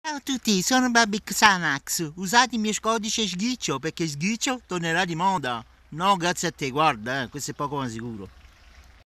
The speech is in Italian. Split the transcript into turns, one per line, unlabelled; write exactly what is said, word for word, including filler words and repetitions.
Ciao a tutti, sono Baby Xanax. Usate il mio codice sghiccio perché sghiccio tornerà di moda. No, grazie a te, guarda, eh, questo è poco ma sicuro.